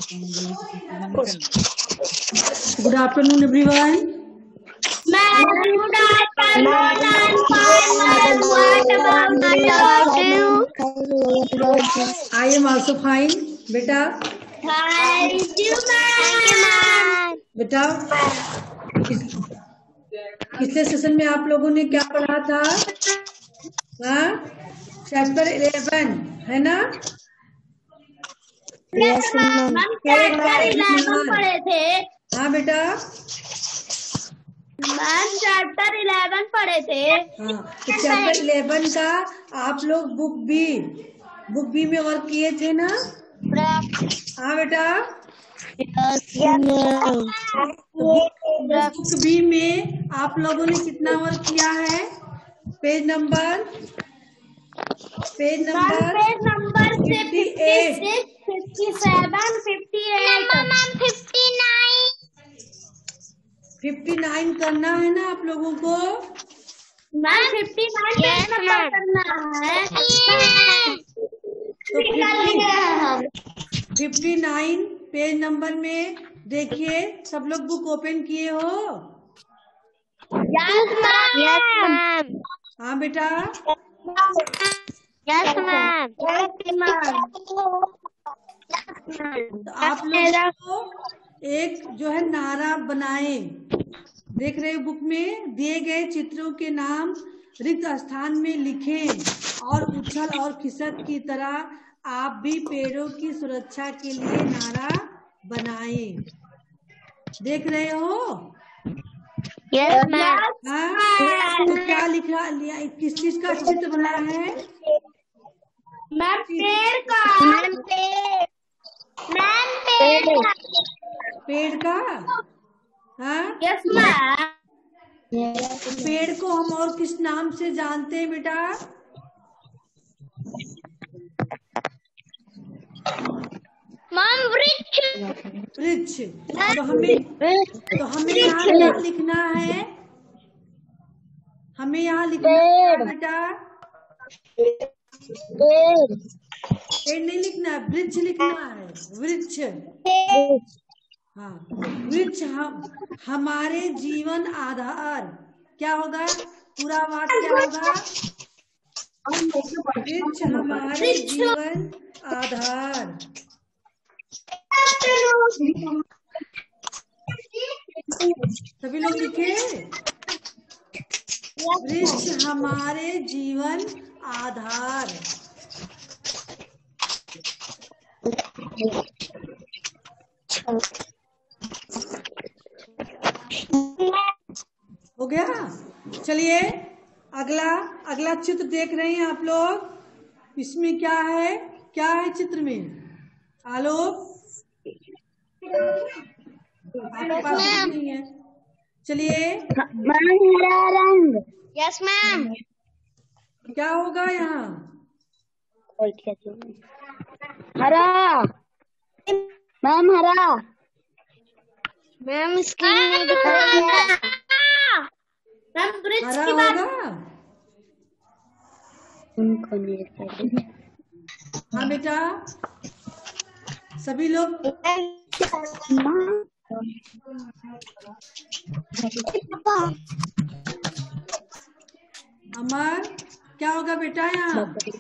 Good afternoon, everyone. Good afternoon. What about you? I am also fine. बेटा Thank you, ma'am. बेटा पिछले session में आप लोगों ने क्या पढ़ा था? हाँ, चैप्टर 11 है ना? Yes, ma'am. चैप्टर 11 पढ़े थे। हाँ बेटा, मैम चैप्टर 11 पढ़े थे। हाँ, तो चैप्टर 11 का आप लोग बुक बी में वर्क किए थे ना? हाँ बेटा, बुक बी में आप लोगों ने कितना वर्क किया है? पेज नंबर 58, 59 करना है ना आप लोगों को? मैम 59 करना है। तो 59 पेज नंबर में देखिए, सब लोग बुक ओपन किए हो? Yes ma'am. हाँ बेटा, यस मैम। तो आप लोग को एक जो है नारा बनाए, देख रहे हो बुक में दिए गए चित्रों के नाम रिक्त स्थान में लिखें और उछल और खिसक की तरह आप भी पेड़ों की सुरक्षा के लिए नारा बनाएं। देख रहे हो? Yes ma'am. हाँ, तो क्या लिखा, किस चीज का चित्र बना है? मैम पेड़ का। मैम पेड़ का। हाँ, यस मैम। पेड़ को हम और किस नाम से जानते हैं बेटा? मैम वृक्ष। वृक्ष। तो हमें यहाँ क्या लिखना है? हमें यहाँ लिखना है बेटा, पेड़ नहीं लिखना है, वृक्ष लिखना है। वृक्ष। हाँ, वृक्ष हमारे जीवन आधार। क्या होगा? पूरा वाक्य क्या होगा? वृक्ष हमारे जीवन आधार। सभी लोग लिखे, वृक्ष हमारे जीवन आधार। हो गया? चलिए अगला चित्र देख रहे हैं आप लोग। इसमें क्या है? क्या है चित्र में? आलोक, आपके पास नहीं है। चलिए, हरा रंग। Yes ma'am. क्या होगा यहाँ? हरा। मैम हरा। मैम स्क्रीन में दिखाया। मैम वृक्ष की बात। हाँ बेटा, सभी लोग अमर, क्या होगा बेटा यहाँ?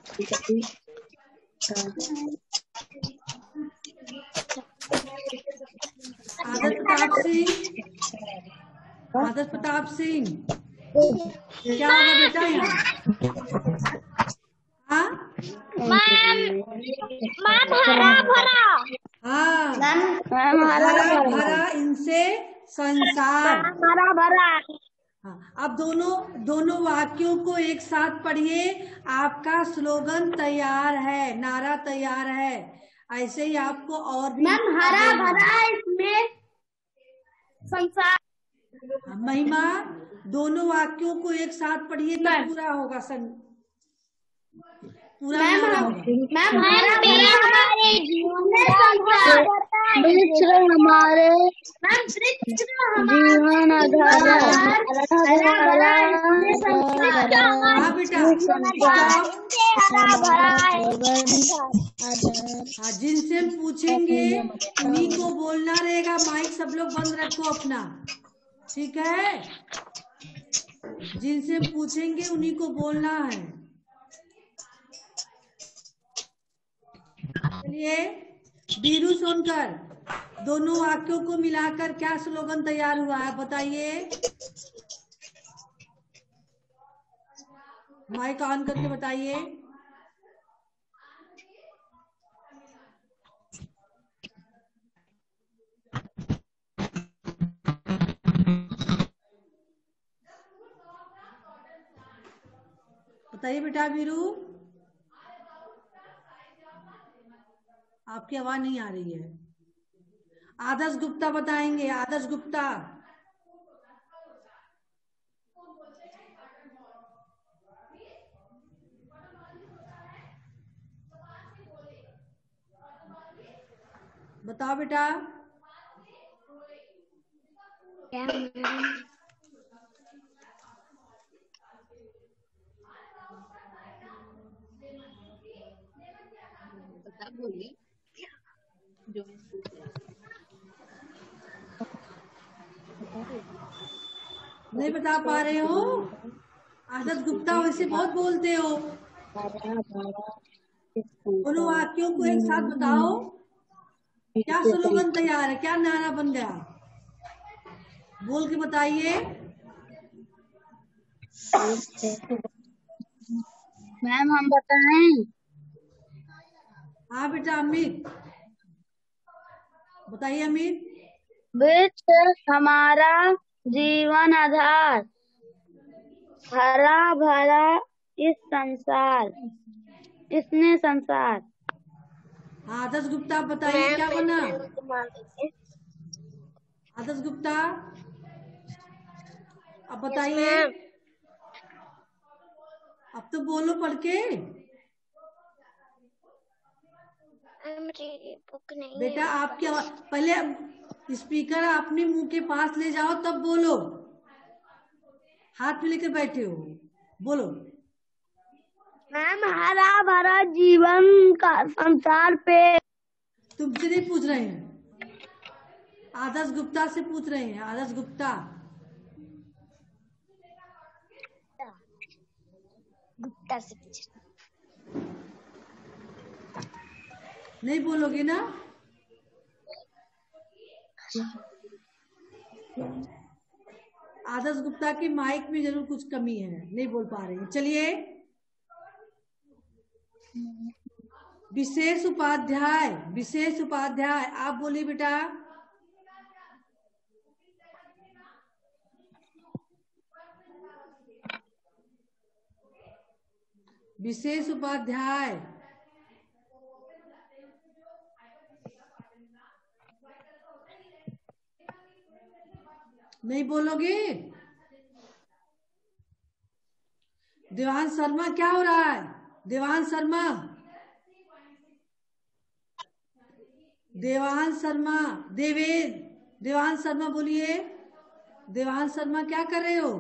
आदर्श प्रताप सिंह, क्या होगा बेटा यहाँ? हाँ मैम हरा भरा। हाँ, हरा भरा इनसे संसार। हरा भरा। हाँ, अब दोनों वाक्यों को एक साथ पढ़िए। आपका स्लोगन तैयार है, नारा तैयार है। ऐसे ही आपको और भी मैम हरा भरा इसमें संसार। महिमा, दोनों वाक्यों को एक साथ पढ़िए तो पूरा होगा। पूरा नारा होगा। मैम हरा भरा हमारे जीवन में संसार। वृक्ष हमारे जीवन आधार हाँ बेटा, हाँ जिनसे हम पूछेंगे उन्हीं को बोलना रहेगा। माइक सब लोग बंद रखो अपना, ठीक है? जिनसे पूछेंगे उन्हीं को बोलना है। चलिए, बीरू सोनकर, दोनों वाक्यों को मिलाकर क्या स्लोगन तैयार हुआ है बताइए। माइक ऑन करके बताइए। बताइए बेटा बीरू, आपकी आवाज नहीं आ रही है। आदर्श गुप्ता बताएंगे, आदर्श गुप्ता। बताओ बेटा। नहीं बता पा रहे हो? आदर्श गुप्ता वैसे बहुत बोलते हो। दोनों वाक्यों को एक साथ बताओ। क्या स्लोगन तैयार है, क्या नारा बन गया, बोल के बताइए। मैम हम बताएं? हाँ बेटा अमित बताइए। अमित, वृक्ष हमारा जीवन आधार, हरा भरा इस संसार, इसने संसार। आदर्श गुप्ता बताइए क्या बना। आदर्श गुप्ता अब बताइए। अब तो बोलो पढ़ के। बुक नहीं बेटा आपकी आवाज पहले स्पीकर अपने मुंह के पास ले जाओ तब बोलो। हाथ में लेकर बैठे हो, बोलो। मैम हरा भरा जीवन का संसार पे। तुमसे नहीं पूछ रहे हैं, आदर्श गुप्ता से पूछ रहे हैं। आदर्श गुप्ता से पूछ। नहीं बोलोगे ना? आदर्श गुप्ता के माइक में जरूर कुछ कमी है, नहीं बोल पा रहे हैं। चलिए, विशेष उपाध्याय, विशेष उपाध्याय आप बोलिए बेटा। विशेष उपाध्याय नहीं बोलोगे? देवांश शर्मा क्या हो रहा है? देवांश शर्मा, देवांश शर्मा, देवांश शर्मा बोलिए। देवांश शर्मा क्या कर रहे हो?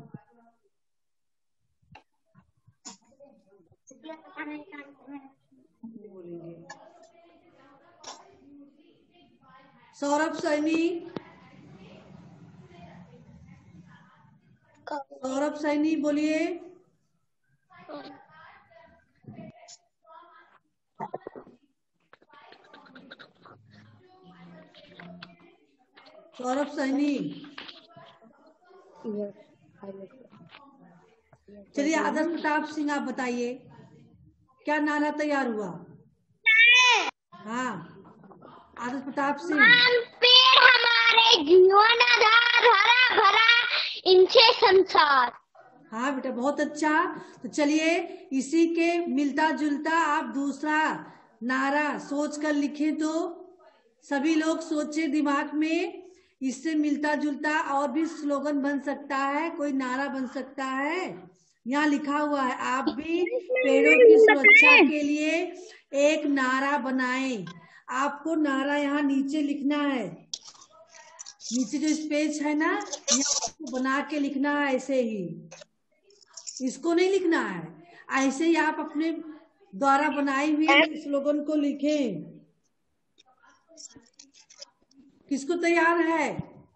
सौरभ सैनी, सौरभ सैनी बोलिए। सौरभ सैनी। चलिए आदर्श प्रताप सिंह आप बताइए क्या नारा तैयार हुआ। हाँ आदर्श प्रताप सिंह। पेड़ हमारे जीवन आधार, हरा भरा इनसे संसार। हाँ बेटा बहुत अच्छा। तो चलिए इसी के मिलता जुलता आप दूसरा नारा सोच कर लिखें। तो सभी लोग सोचे दिमाग में, इससे मिलता जुलता और भी स्लोगन बन सकता है, कोई नारा बन सकता है। यहाँ लिखा हुआ है आप भी पेड़ों की सुरक्षा के लिए एक नारा बनाएं। आपको नारा यहाँ नीचे लिखना है, नीचे जो स्पेस है ना, यहाँ बना के लिखना है ऐसे ही, इसको नहीं लिखना है, ऐसे ही आप अपने द्वारा बनाई हुई स्लोगन को लिखें। किसको तैयार है?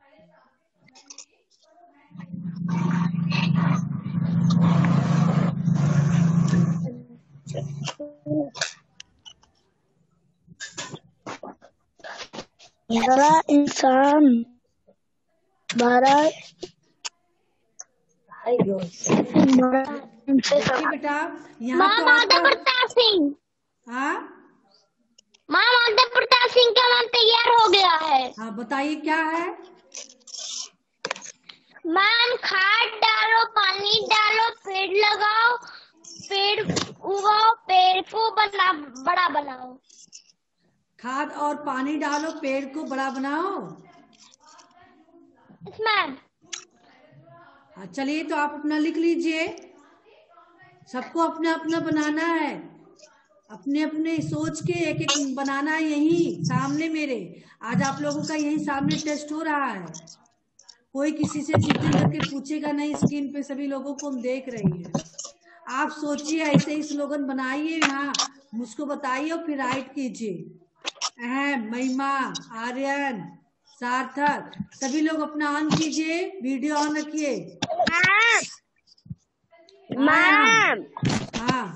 बड़ा इंसान बड़ा बेटा यहाँ तो माता प्रताप सिंह, हाँ माता प्रताप सिंह का नाम तैयार हो गया है। हाँ बताइए क्या है? मैम खाद डालो, पानी डालो, पेड़ लगाओ, पेड़ उगाओ, पेड़ को बड़ा बनाओ। खाद और पानी डालो, पेड़ को बड़ा बनाओ। मैम हाँ चलिए, तो आप अपना लिख लीजिए। सबको अपना अपना बनाना है, अपने अपने सोच के एक एक बनाना है। यही सामने मेरे आज आप लोगों का यही सामने टेस्ट हो रहा है। कोई किसी से चीटिंग करके पूछेगा नहीं, स्क्रीन पे सभी लोगों को हम देख रहे हैं। आप सोचिए, ऐसे ही स्लोगन बनाइए, यहाँ मुझको बताइए और फिर राइट कीजिए। अहम, महिमा, आर्यन, सार्थक, सभी लोग अपना ऑन कीजिए, वीडियो ऑन रखिए। मैम हाँ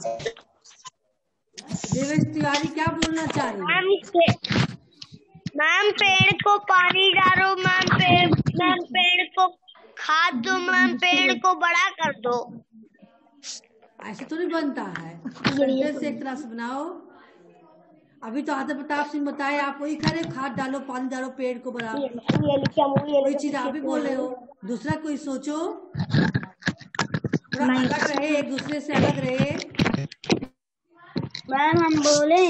देवेश तिवारी क्या बोलना चाह रही है? मैम पेड़ को पानी डालो, मैम पेड़ को खाद दो, मैम पेड़ को बड़ा कर दो। ऐसे तो नहीं बनता है, सेंटेंस से एक तरह से बनाओ। अभी तो आदर प्रताप सिंह बताए, आप वही करे, खाद डालो, पानी डालो, पेड़ को बढ़ाओ। कोई चीज आप भी बोल रहे हो, दूसरा कोई सोचो, थोड़ा अलग रहे, एक दूसरे से अलग रहे। मैम हम बोले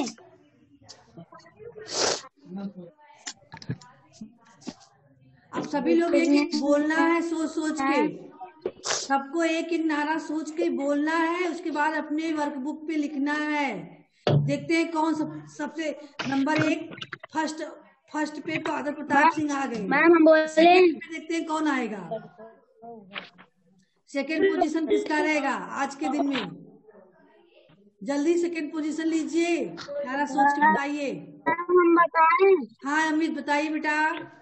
अब सभी लोग एक एक बोलना है, सोच सोच के, सबको एक एक नारा सोच के बोलना है। उसके बाद अपने वर्कबुक पे लिखना है। देखते हैं कौन सबसे नंबर 1 फर्स्ट पे तो आदर प्रताप सिंह आ गए। मैम हम बोले देखते हैं कौन आएगा, सेकंड पोजीशन किसका रहेगा आज के दिन में। जल्दी सेकंड पोजीशन लीजिए, नारा सोच के बताइए। हम बताएं? हाँ अमित बताइए बेटा।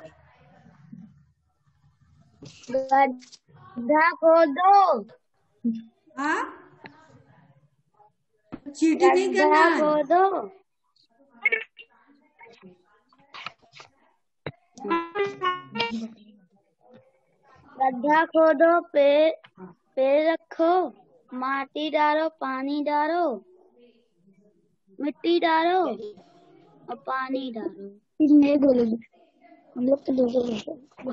गड्ढा खोदो। हाँ चीटी नहीं करना है। खोदो। गड्ढा खोदो, पेड़ रखो, माटी डालो, पानी डालो, मिट्टी डालो और पानी डालो। नहीं बोलोगे, हम लोग तो बोलोगे।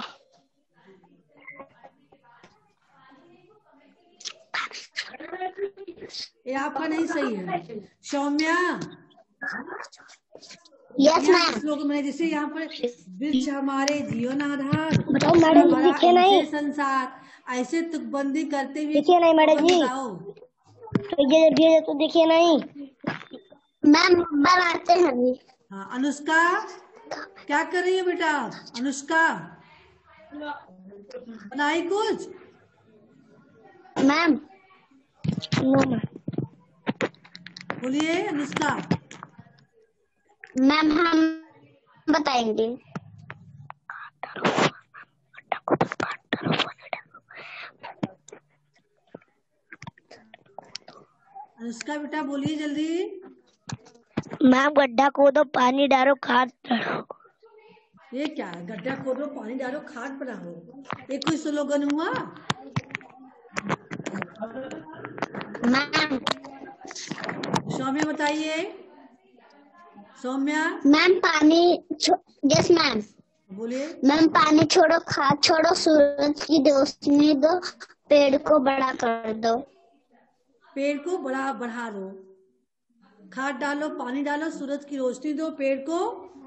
ये आपका नहीं सही है सौम्या। Yes ma'am. लोग मैंने जैसे यहाँ पर वृक्ष हमारे जीवन आधार, बताओ मैडम जी, दिखे नहीं संसार, ऐसे तुकबंदी करते हुए दिखे नहीं मैडम जी, तो ये तो दिखे नहीं मैम, बनाते हैं अभी। हाँ अनुष्का क्या कर रही है बेटा? अनुष्का बनाई कुछ? Ma'am no ma'am. बोलिए अनुष्का। मैम हम बताएंगे। अनुष्का बेटा बोलिए जल्दी। मैम गड्ढा खोदो, पानी डालो, खाद डालो। ये क्या है? गड्ढा खोदो, पानी डालो, खाद बनाओ, ये कोई स्लोगन हुआ? मैम सौम्या बताइए। सौम्या मैम पानी यस मैम। बोलिए। मैम पानी छोड़ो, खाद छोड़ो, सूरज की रोशनी दो, पेड़ को बड़ा कर दो। पेड़ को बढ़ा दो, खाद डालो, पानी डालो, सूरज की रोशनी दो, पेड़ को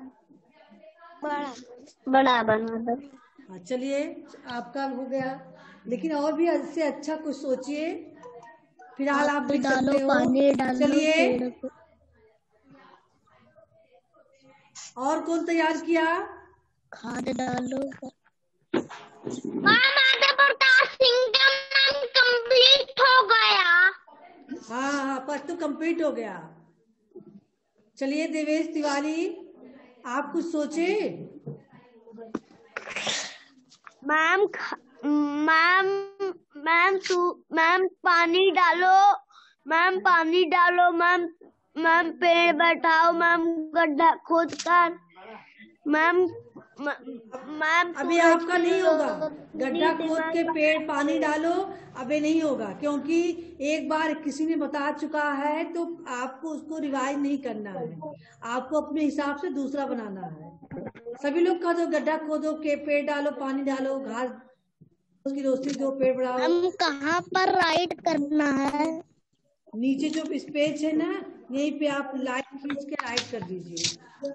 बड़ा बना दो। हाँ चलिए आपका हो गया, लेकिन और भी इससे अच्छा कुछ सोचिए। फिलहाल आप लिख सकते हो। चलिए और कौन तैयार किया? खाद डालो। प्रकाश सिंह का नाम कंप्लीट हो गया। हाँ, पर तो कंप्लीट हो गया। चलिए देवेश तिवारी, आप कुछ सोचे? मैम पानी डालो। मैम पेड़ बैठाओ। मैम गड्ढा खोद कर। मैम अभी आपका नहीं होगा। गड्ढा खोद के पेड़ पानी डालो, अबे नहीं होगा, क्योंकि एक बार किसी ने बता चुका है तो आपको उसको रिवाइज नहीं करना है। आपको अपने हिसाब से दूसरा बनाना है। सभी लोग कह दो, गड्ढा खोदो के पेड़ डालो, पानी डालो, घास की रोशनी दो, पेड़ बढ़ाओ। हम कहाँ पर राइट करना है? नीचे जो स्पेस है ना, यहीं पे आप लाइन खींच के राइट कर दीजिए।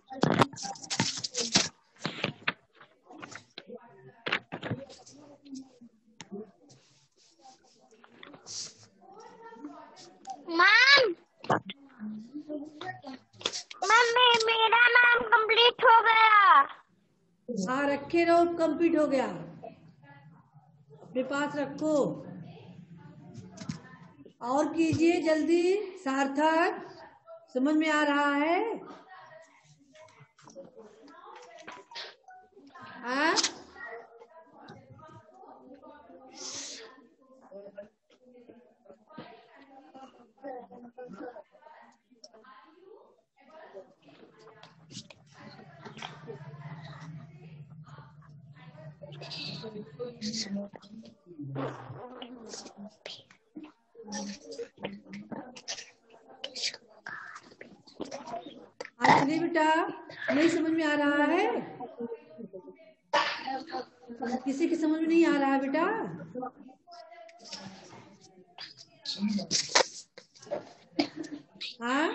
मेरा नाम कंप्लीट हो गया। हाँ, रखे रहो, कंप्लीट हो गया, अपने पास रखो। और कीजिए जल्दी। सार्थक, समझ में आ रहा है? हाँ, चलिए बेटा, नहीं समझ में आ रहा है? किसी की समझ में नहीं आ रहा है बेटा? हाँ,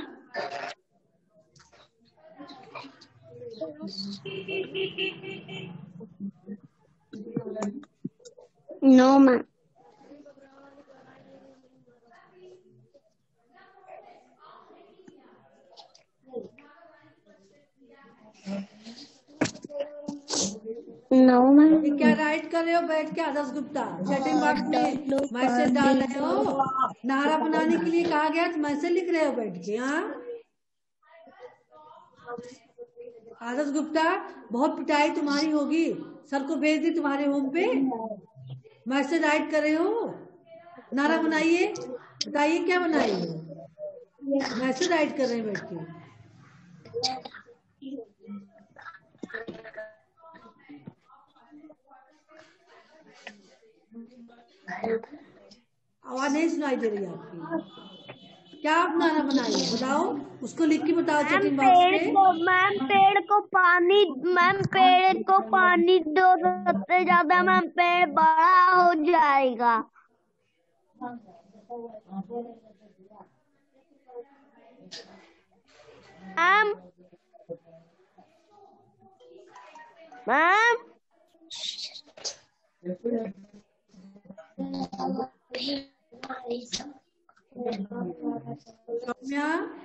नो मैम। ये क्या राइट कर रहे हो बैठ के? आदर्श गुप्ता चैटिंग बॉक्स में मैसेज डाल रहे हो। नारा बनाने के लिए कहा गया तो मैसेज लिख रहे हो बैठ के। हाँ, आदर्श गुप्ता, बहुत पिटाई तुम्हारी होगी। सर को भेज दी तुम्हारे होम पे। मैसेज राइट कर रहे हो, नारा बनाइए, बताइए क्या बनाइए। मैसेज राइट कर रहे हैं बैठ के। आवाज नहीं सुनाई दे रही आपकी। क्या आप नारा बनाइए, बताओ, उसको लिख के बताओ चैटिंग बॉक्स पे। मैम पेड़ को पानी दो, सबसे ज्यादा मैम पेड़ बड़ा हो जाएगा। Ma'am Saumya,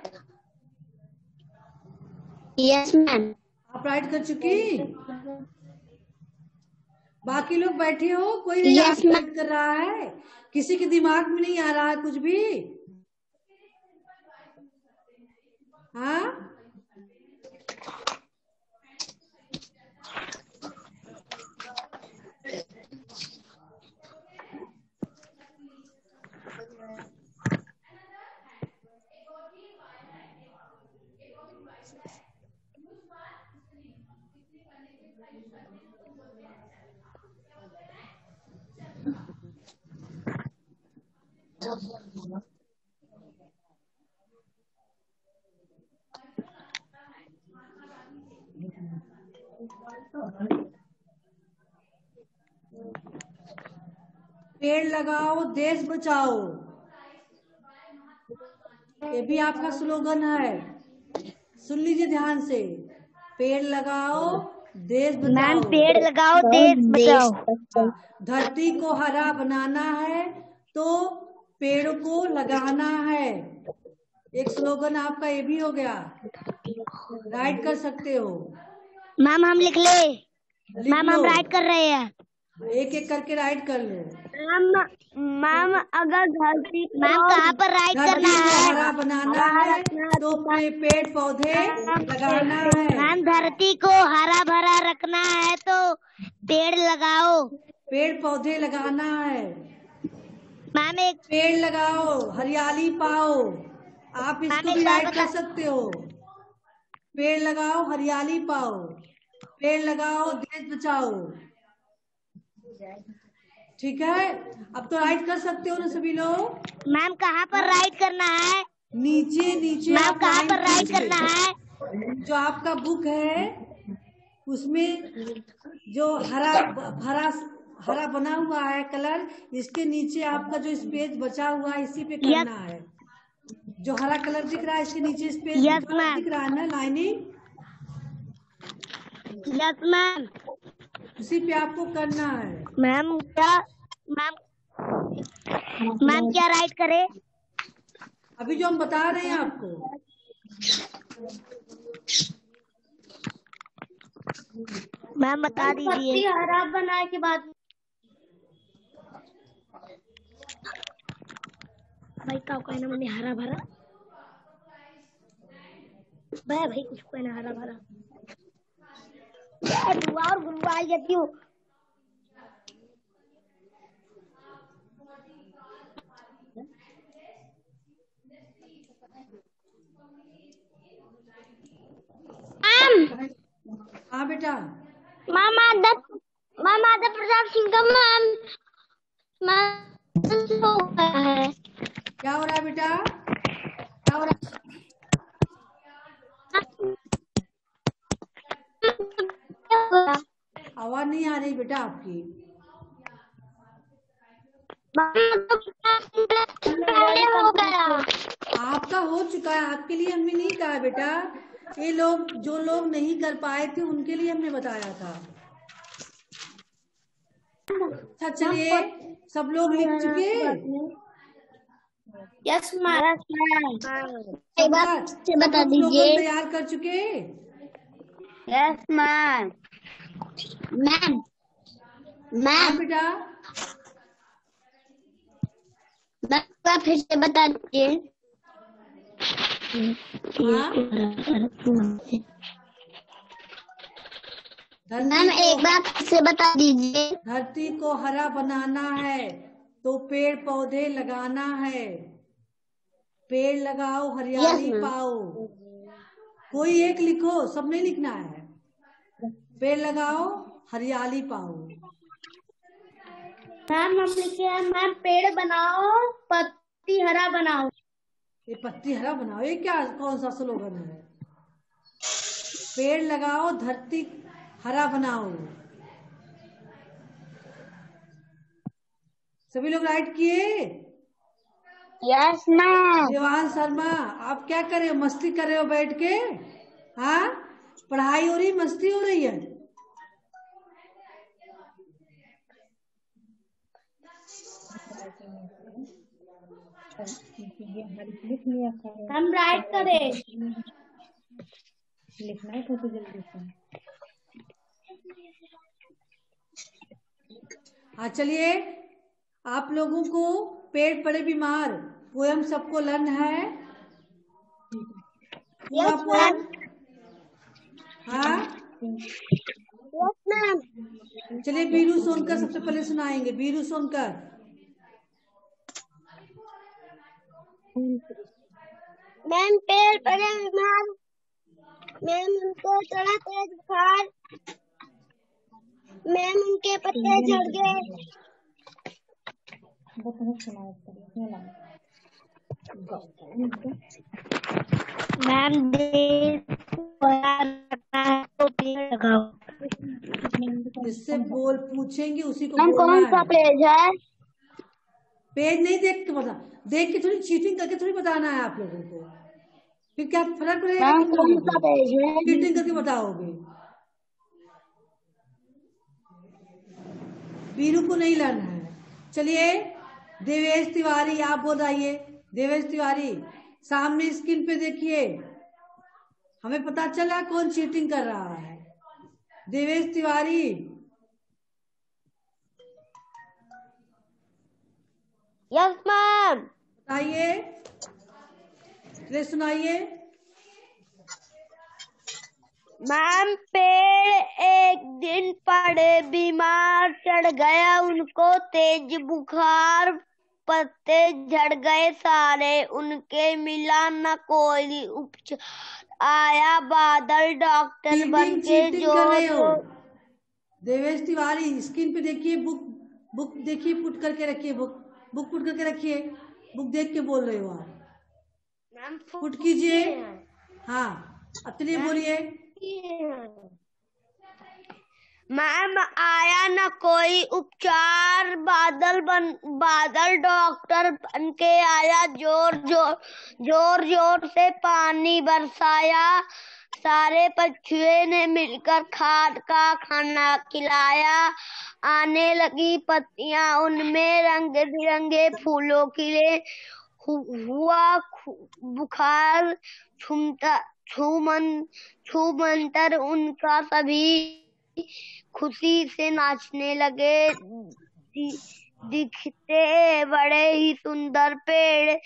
yes ma'am. आप राइट कर चुकी? बाकी लोग बैठे हो, कोई नहीं राइट कर रहा है? किसी के दिमाग में नहीं आ रहा है कुछ भी? हाँ, पेड़ लगाओ देश बचाओ, ये भी आपका स्लोगन है। सुन लीजिए ध्यान से। पेड़ लगाओ देश बचाओ। मैम पेड़ लगाओ देश बचाओ। धरती को हरा बनाना है तो पेड़ को लगाना है। एक स्लोगन आपका ये भी हो गया। राइट कर सकते हो। मैम हम लिख ले। मैम हम राइट कर रहे हैं। एक एक करके राइट कर लो। मैम अगर धरती, मैम कहाँ पर राइट करना है? हरा बनाना है तो पेड़ पौधे लगाना है। मैम धरती को हरा भरा रखना है तो पेड़ लगाओ। पेड़ पौधे लगाना है। मैम एक पेड़ लगाओ, हरियाली पाओ। आप इसको भी राइट कर सकते हो। पेड़ लगाओ, हरियाली पाओ। पेड़ लगाओ, देश बचाओ। ठीक है, अब तो राइट कर सकते हो ना सभी लोग। मैम कहाँ पर राइट करना है? नीचे नीचे। मैम कहाँ पर राइट करना है? जो आपका बुक है उसमें जो हरा हरा हरा बना हुआ है कलर, इसके नीचे आपका जो स्पेस बचा हुआ है इसी पे करना है। जो हरा कलर दिख रहा है इसके नीचे स्पेस दिख रहा है ना, लाइनिंग। Yes ma'am. उसी पे आपको करना है। मैम क्या मैम क्या राइट करे? अभी जो हम बता रहे हैं आपको। मैम बता दीजिए। हरा बनाने के बाद भाई का कहना मैंने हरा भरा भाई कुछ कहना हरा भरा और गुरुआ जाती हूँ। हाँ बेटा। मामा प्रताप सिंह का मैम हो गया है। क्या हो रहा है बेटा? क्या हो रहा है? आवाज नहीं आ रही बेटा आपकी। हो गया। आपका हो चुका है, आपके लिए हमने नहीं कहा बेटा। ये लोग जो लोग नहीं कर पाए थे उनके लिए हमने बताया था। अच्छा चलिए, सब लोग लिख चुके? Yes ma'am. एक बार बता दीजिए। तैयार कर चुके? Yes ma'am. मैम बेटा फिर से बता दीजिए। मैम एक बार फिर से बता दीजिए। धरती को हरा बनाना है तो पेड़ पौधे लगाना है। पेड़ लगाओ, हरियाली पाओ। कोई एक लिखो, सब नहीं लिखना है। पेड़ लगाओ, हरियाली पाओ। मैम हम लिखे हैं मैम पेड़ बनाओ पत्ती हरा बनाओ। ये पत्ती हरा बनाओ, ये क्या कौन सा स्लोगन है? पेड़ लगाओ, धरती हरा बनाओ। सभी लोग राइट किए? Yes ma'am. देवान शर्मा, आप क्या कर रहे हो? मस्ती कर रहे हो बैठ के? हाँ, पढ़ाई हो रही, मस्ती हो रही है? हम राइट करें। लिखना है तो जल्दी से। हाँ चलिए, आप लोगों को पेड़ पड़े बीमार पोयम सबको लर्न है? पूरा पोयम? हाँ यस मैम। चलिए, बीरू सोनकर सबसे पहले सुनाएंगे। बीरू सोनकर। मैम पेड़ पड़े बीमार, मैम उनको चढ़ा तेज बुखार, मैम उनके पत्ते झड़ गए। मैम तो पेड़ लगाओ। जिससे बोल पूछेंगे उसी को मैम बोलना कौन सा है। पेज है? पेज नहीं देख के बता, देख के थोड़ी चीटिंग करके थोड़ी बताना है आप लोगों को। फिर क्या फर्क पड़ेगा? मैम कौन सा पेज है? चीटिंग करके बताओगे। बीरू को नहीं लाना है। चलिए, देवेश तिवारी आप बोल आइए। देवेश तिवारी, सामने स्क्रीन पे देखिए। हमें पता चला कौन चीटिंग कर रहा है। Devesh Tiwari, yes ma'am. बताइए, चलिए सुनाइए। मैम, पेड़ एक दिन पड़े बीमार, चढ़ गया उनको तेज बुखार, पत्ते झड़ गए सारे, उनके मिला न कोई उपचार, आया बादल डॉक्टर बन के चीटिंग कर रहे हो देवेश तिवारी। स्क्रीन पे देखिए, बुक देखिए, पुट करके रखिए, बुक पुट करके रखिए। बुक देख के बोल रहे हो आप। मैम पुट कीजिए। हाँ, अब चलिए बोलिए। मैम, आया न कोई उपचार, बादल डॉक्टर बन के आया, जोर जोर से पानी बरसाया, सारे पक्षियों ने मिलकर खाद का खाना खिलाया, आने लगी पत्तियां उनमें रंग बिरंगे फूलों खिले, हुआ बुखार छूमंतर उनका, सभी खुशी से नाचने लगे, दिखते बड़े ही सुंदर पेड़,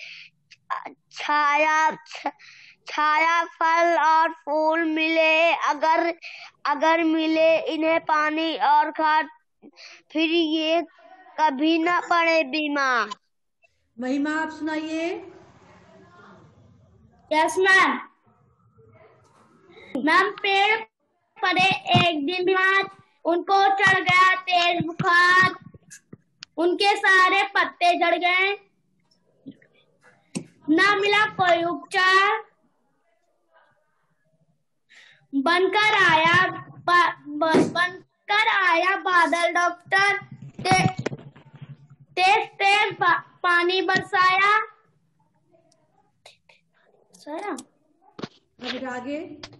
छाया फल और फूल मिले, अगर मिले इन्हें पानी और खाद, फिर ये कभी न पड़े बीमार। महिमा, आप सुनाइए। Yes ma'am. मैम, पेड़ पड़े एक दिन बीमार, उनको चढ़ गया तेज बुखार, उनके सारे पत्ते झड़ गए, ना मिला कोई उपचार, बनकर आया बादल डॉक्टर, तेज पानी बरसाया। आगे।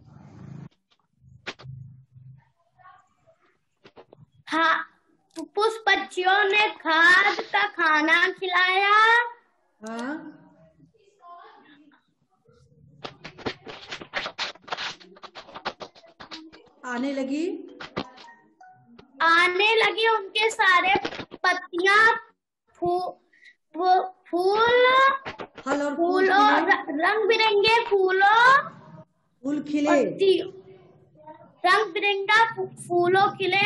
हाँ, पुष्प पक्षियों ने खाद का खाना खिलाया। हाँ, आने लगी उनके सारे पत्तियां, फूल और रंग बिरंगे फूल खिले, रंग बिरंगा फूलों खिले,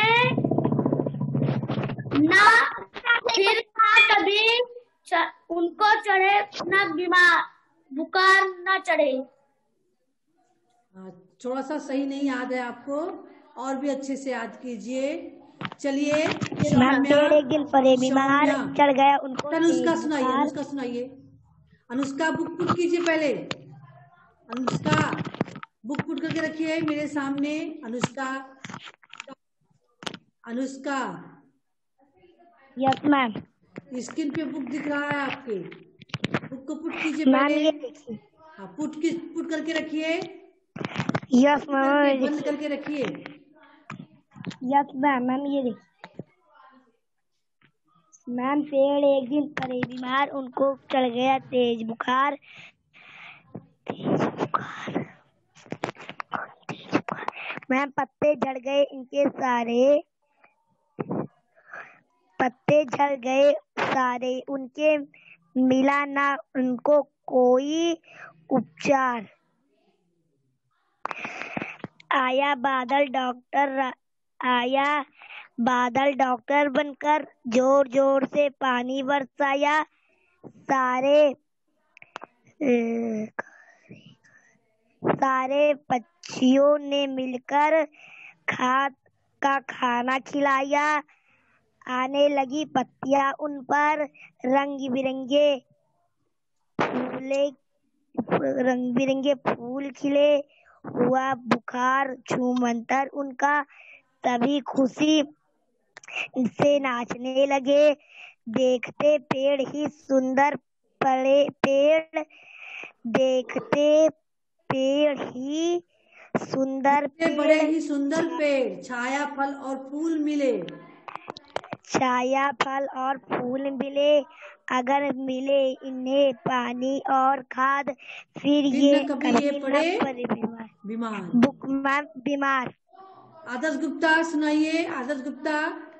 ना फिर कभी उनको चढ़े ना बुखार ना चढ़े। थोड़ा सा सही नहीं याद है आपको, और भी अच्छे से याद कीजिए। चलिए, एक दिन परे बीमार, चढ़ गया उनको। अनुष्का सुनाइए। अनुष्का, बुक पुट कीजिए पहले। अनुष्का, बुक पुट करके रखिए मेरे सामने। Anushka, yes ma'am. स्क्रीन पे बुक दिख रहा है आपके, बुक को पुट कीजिए पहले। हाँ, पुट करके रखिए। Yes ma'am. बंद करके रखिए। यस मैम, ये देखिए मैम, पेड़ एक दिन पड़े बीमार, उनको चढ़ गया तेज बुखार, मैम, पत्ते झड़ गए इनके सारे, उनके मिला ना उनको कोई उपचार, आया बादल डॉक्टर बनकर, जोर जोर से पानी बरसाया, सारे पक्षियों ने मिलकर खाद का खाना खिलाया, आने लगी पत्तियां उन पर, रंग बिरंगे फूल खिले, हुआ बुखार छूमंतर उनका, सभी खुशी से नाचने लगे, देखते पेड़ ही सुंदर बड़े ही सुंदर पेड़, छाया फल और फूल मिले, छाया फल और फूल मिले, अगर मिले इन्हें पानी और खाद, फिर ये कभी ये पड़े बीमार। बीमार। आदर्श गुप्ता सुनाइए, आदर्श गुप्ता।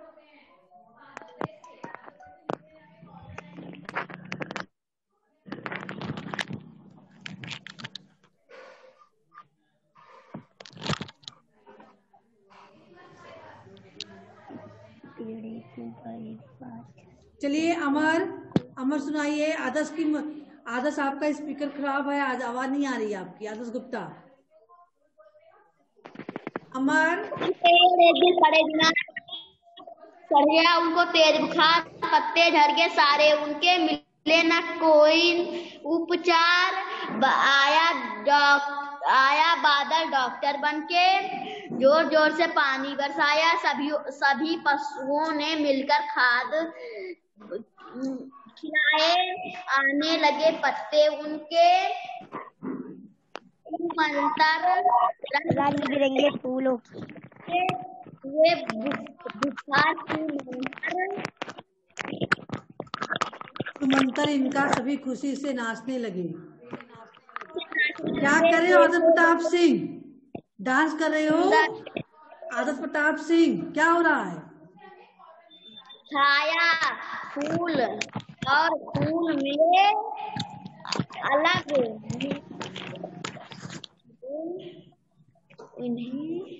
चलिए अमर, अमर सुनाइए। आदर्श की, आदर्श आपका स्पीकर खराब है, आज आवाज नहीं आ रही है आपकी। आदर्श गुप्ता। अमर। चढ़ गया उनको तेज बुखार, पत्ते झड़ गए सारे उनके, मिले न कोई उपचार, आया बादल डॉक्टर बनके, जोर जोर से पानी बरसाया, सभी पशुओं ने मिलकर खाद खिलाए, आने लगे पत्ते उनके, रंग बिरंगे फूलों हुए बुखार सुमंतर इनका, सभी खुशी से नाचने लगे। क्या कर रहे हो आदर्श प्रताप सिंह? डांस कर रहे हो आदर्श प्रताप सिंह? क्या हो रहा है? छाया फूल और फूल में अलग इन्हें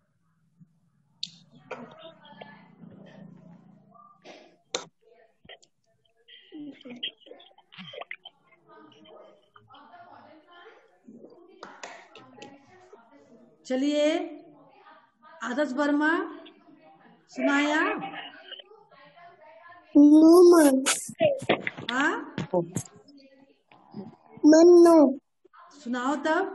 चलिए आदर्श वर्मा सुनाया। हाँ मन्नू सुनाओ तब।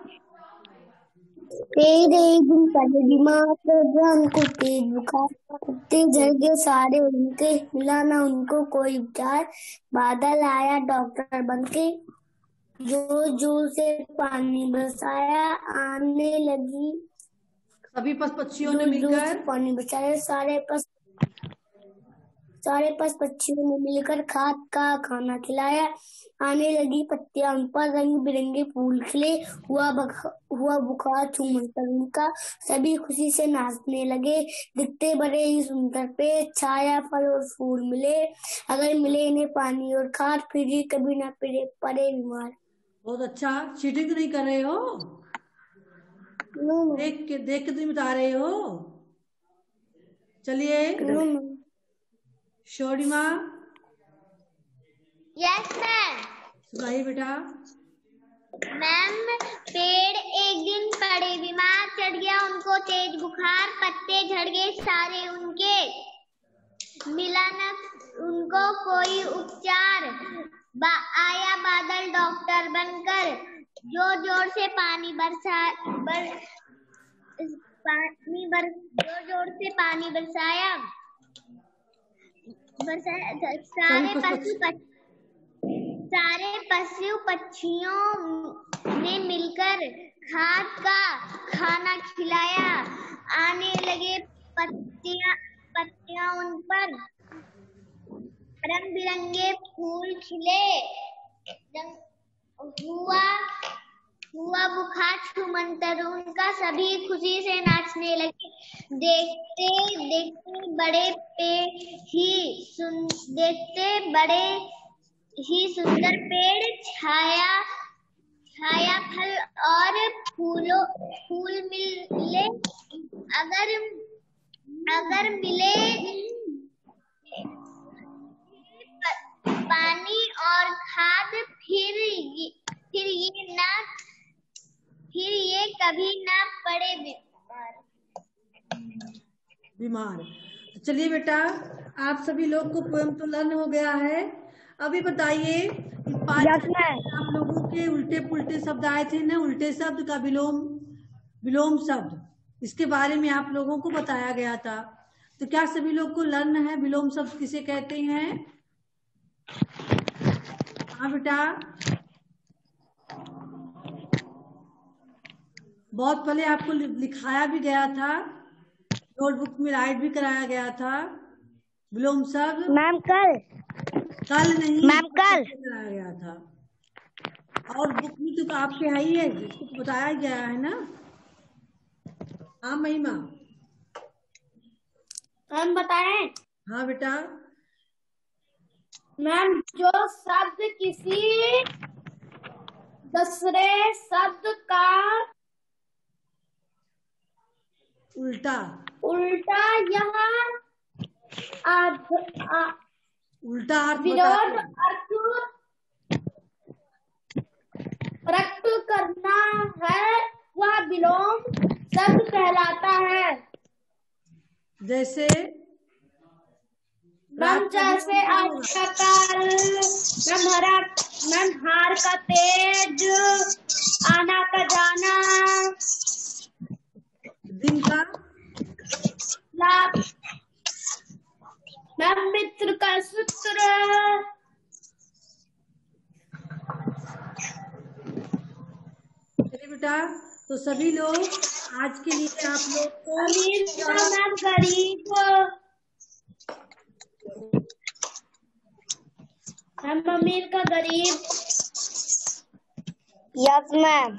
तेरे एक दिन पहले बीमार को तेज बुखार, पत्ते झड़ गए सारे उनके, मिला ना उनको कोई उपचार, बादल आया डॉक्टर बनके, जोर जोर से पानी बरसाया, आने लगी सभी पक्षियों ने मिलकर पानी बरसाया, सारे पक्षियों ने मिलकर खाद का खाना खिलाया, आने लगी पत्तियां उन पर, रंग बिरंगे फूल खिले, हुआ बुखार छूमंतर उनका, सभी खुशी से नाचने लगे, दिखते बड़े ही सुंदर पे, छाया फल और फूल मिले, अगर मिले इन्हें पानी और खाद, फिर ही कभी ना पड़े बीमार। बहुत अच्छा। चीटिंग तो नहीं कर रहे हो? देख के तुम बता रहे हो। चलिए शोरिमा। Yes ma'am. सुनाइए बेटा। मैम, पेड़ एक दिन पड़े बीमार, चढ़ गया उनको तेज बुखार, पत्ते झड़ गए सारे उनके, मिला न उनको कोई उपचार, आया बादल डॉक्टर बनकर, जोर जोर से पानी बरसाया, सारे पशु पक्षियों ने मिलकर खाद का खाना खिलाया, आने लगे पत्तियां उन पर, रंग बिरंगे फूल खिले, हुआ बुखार छूमंतर उनका, सभी खुशी से नाचने लगे, देखते बड़े ही सुंदर पेड़, छाया फल और फूल मिले, अगर मिले पानी और खाद, फिर ये कभी ना पड़े बीमार। तो चलिए बेटा, आप सभी लोग को पोएम तो लर्न हो गया है। अभी बताइए, आप लोगों के उल्टे पुल्टे शब्द आए थे ना, उल्टे शब्द का विलोम शब्द, इसके बारे में आप लोगों को बताया गया था। तो क्या सभी लोग को लर्न है विलोम शब्द किसे कहते हैं? हाँ बेटा, बहुत पहले आपको लिखाया भी गया था, नोटबुक में राइट भी कराया गया था। विलोम शब्द मैम कल नहीं, मैम कल बनाया गया था। और बुक में तो आपके है ही है, जिसको तो बताया गया है ना। हाँ महिमा, मैम बताएं। हाँ बेटा। मैम जो शब्द किसी दूसरे शब्द का उल्टा यहाँ उल्टा अर्थ विरोध अर्थ प्रकट करना है, वह विलोम शब्द कहलाता है। जैसे मैम जैसे आज का काल, मैम हार का तेज, आना का जाना, दिन का लाभ, मैम मित्र का सूत्र। चलिए बेटा, तो सभी लोग आज के लिए आप लोग को अमीर का मैम गरीब, मैम अमीर का गरीब। Yes ma'am.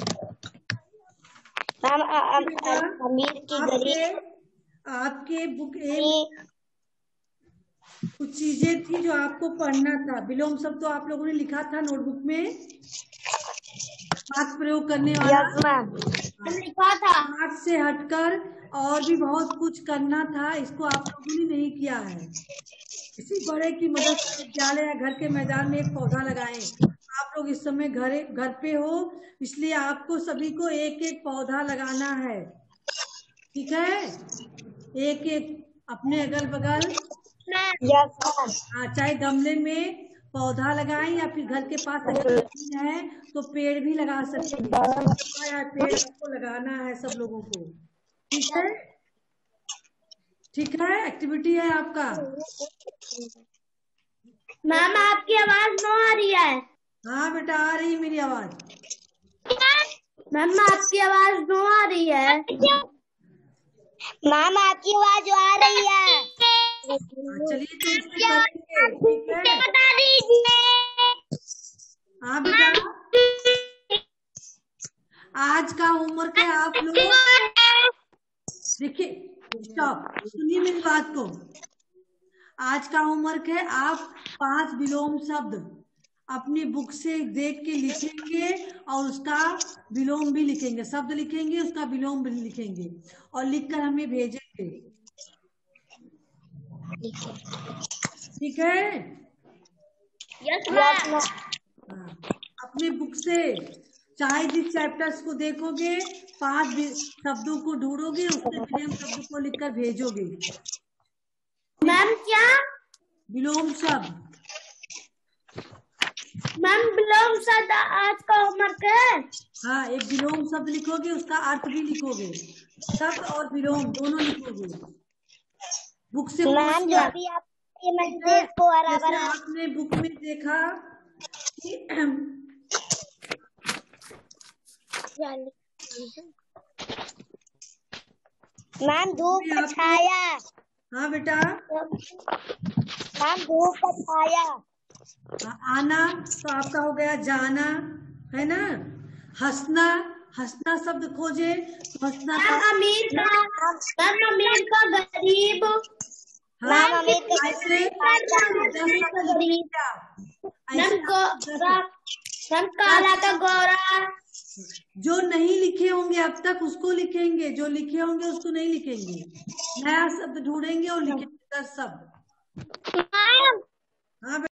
मैम अमीर की गरीब। आपके बुक एक कुछ चीजें थी जो आपको पढ़ना था। विलोम शब्द तो आप लोगों ने लिखा था नोटबुक में, पाठ प्रयोग करने वाला। यस मैम लिखा था। पाठ से हटकर और भी बहुत कुछ करना था, इसको आप लोगों ने नहीं किया है। किसी बड़े की मदद से विद्यालय या घर के मैदान में एक पौधा लगाएं। आप लोग इस समय घर पे हो, इसलिए आपको सभी को एक एक पौधा लगाना है, ठीक है? एक एक अपने अगल बगल, चाहे गमले में पौधा लगाएं या फिर घर के पास अगर जमीन है तो पेड़ भी लगा सकते हैं। या पेड़ आपको लगाना है सब लोगों को, ठीक है? ठीक है, एक्टिविटी है आपका। मैम आपकी आवाज न आ रही है। हाँ बेटा, आ रही मेरी आवाज। मैम आपकी आवाज न आ रही है। मैम आपकी आवाज आ रही है। चलिए तो इसमें करेंगे, ठीक है? बता दीजिए। हाँ बेटा, आज का होमवर्क है आप लोग देखिए, स्टॉप, सुनिए मेरी बात को। आज का होमवर्क है, आप 5 विलोम शब्द अपनी बुक से देख के लिखेंगे और उसका विलोम भी लिखेंगे। शब्द लिखेंगे, उसका विलोम भी लिखेंगे और लिखकर हमें भेजेंगे, ठीक है? Yes ma'am. अपने बुक से चाहे जिस चैप्टर्स को देखोगे, 5 शब्दों को ढूंढोगे, उसके विलोम शब्द को लिखकर भेजोगे। मैम क्या? विलोम शब्द। मैम विलोम शब्द आज का होमवर्क है। हाँ, एक विलोम शब्द लिखोगे, उसका अर्थ भी लिखोगे, शब्द और विलोम दोनों लिखोगे बुक से। मैम जो भी आपके मैसेज को बराबर आपने बुक में देखा कि मैम धूप का छाया। हाँ बेटा, मैम धूप का छाया। आना तो आपका हो गया जाना, है ना? हंसना, हंसना शब्द खोजे तो हंसना का अमीर का गरीब। मैम काला का गोरा। जो नहीं लिखे होंगे अब तक उसको लिखेंगे, जो लिखे होंगे उसको नहीं लिखेंगे। नया शब्द ढूंढेंगे और लिखेंगे 10 शब्द। हाँ।